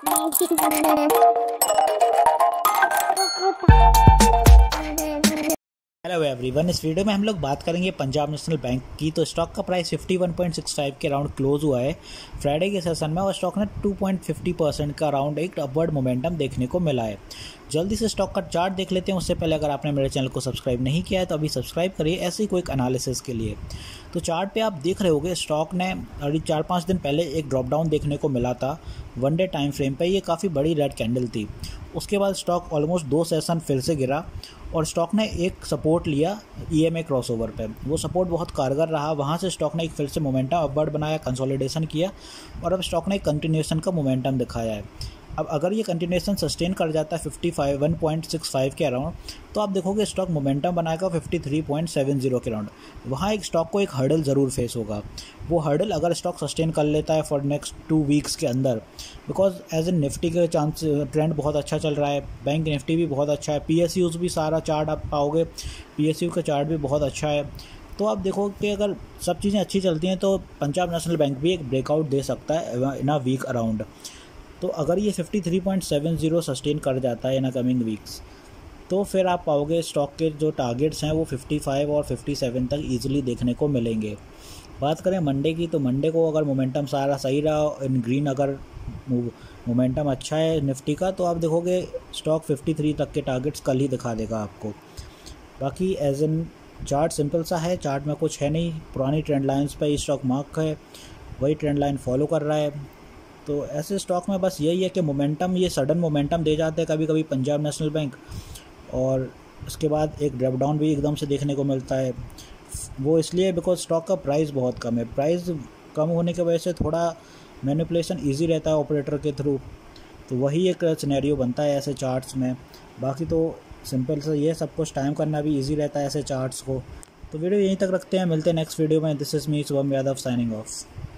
Hello everyone, इस video में हम लोग बात करेंगे पंजाब नेशनल बैंक की। तो स्टॉक का प्राइस 51.65 के अराउंड क्लोज हुआ है फ्राइडे के सेशन में, और स्टॉक ने 2.50% का अराउंड एक अपवर्ड मोमेंटम देखने को मिला है। जल्दी से स्टॉक का चार्ट देख लेते हैं। उससे पहले अगर आपने मेरे चैनल को सब्सक्राइब नहीं किया है तो अभी सब्सक्राइब करिए ऐसे ही कोई एनालिसिस के लिए। तो चार्ट पे आप देख रहे होंगे स्टॉक ने अभी 4-5 दिन पहले एक ड्रॉप डाउन देखने को मिला था वन डे टाइम फ्रेम पे। ये काफ़ी बड़ी रेड कैंडल थी। उसके बाद स्टॉक ऑलमोस्ट 2 सेशन फिर से गिरा और स्टॉक ने एक सपोर्ट लिया EMA क्रॉसओवर पे। वो सपोर्ट बहुत कारगर रहा। वहाँ से स्टॉक ने एक फिर से मोमेंटम अपवर्ड बनाया, कंसोलिडेशन किया और अब स्टॉक ने एक कंटिन्यूएशन का मोमेंटम दिखाया है। अब अगर ये कंटिन्यूएशन सस्टेन कर जाता है 51.65 के अराउंड, तो आप देखोगे स्टॉक मोमेंटम बनाएगा 53.70 के अराउंड। वहाँ एक स्टॉक को एक हर्डल ज़रूर फेस होगा। वो हर्डल अगर स्टॉक सस्टेन कर लेता है फॉर नेक्स्ट 2 वीक्स के अंदर, बिकॉज एज ए निफ्टी के चांस ट्रेंड बहुत अच्छा चल रहा है, बैंक निफ्टी भी बहुत अच्छा है, PSUs भी सारा चार्ट आप पाओगे, PSU का चार्ट भी बहुत अच्छा है। तो आप देखो कि अगर सब चीज़ें अच्छी चलती हैं तो पंजाब नेशनल बैंक भी एक ब्रेकआउट दे सकता है इन अ वीक अराउंड। तो अगर ये 53.70 सस्टेन कर जाता है इन कमिंग वीक्स, तो फिर आप पाओगे स्टॉक के जो टारगेट्स हैं वो 55 और 57 तक ईजिली देखने को मिलेंगे। बात करें मंडे की, तो मंडे को अगर मोमेंटम सारा सही रहा, इन ग्रीन अगर मोमेंटम अच्छा है निफ्टी का, तो आप देखोगे स्टॉक 53 तक के टारगेट्स कल ही दिखा देगा आपको। बाकी एज एन चार्ट सिंपल सा है, चार्ट में कुछ है नहीं। पुरानी ट्रेंड लाइन्स पर स्टॉक मार्क है, वही ट्रेंड लाइन फॉलो कर रहा है। तो ऐसे स्टॉक में बस यही है कि मोमेंटम, ये सडन मोमेंटम दे जाते हैं कभी कभी पंजाब नेशनल बैंक, और उसके बाद एक ड्रॉप डाउन भी एकदम से देखने को मिलता है। वो इसलिए बिकॉज स्टॉक का प्राइस बहुत कम है। प्राइस कम होने की वजह से थोड़ा मैनिपुलेशन इजी रहता है ऑपरेटर के थ्रू। तो वही एक सिनेरियो बनता है ऐसे चार्ट्स में। बाकी तो सिंपल से ये सब कुछ टाइम करना भी ईजी रहता है ऐसे चार्ट्स को। तो वीडियो यहीं तक रखते हैं, मिलते हैं नेक्स्ट वीडियो में। This is me Shubham Yadav signing of.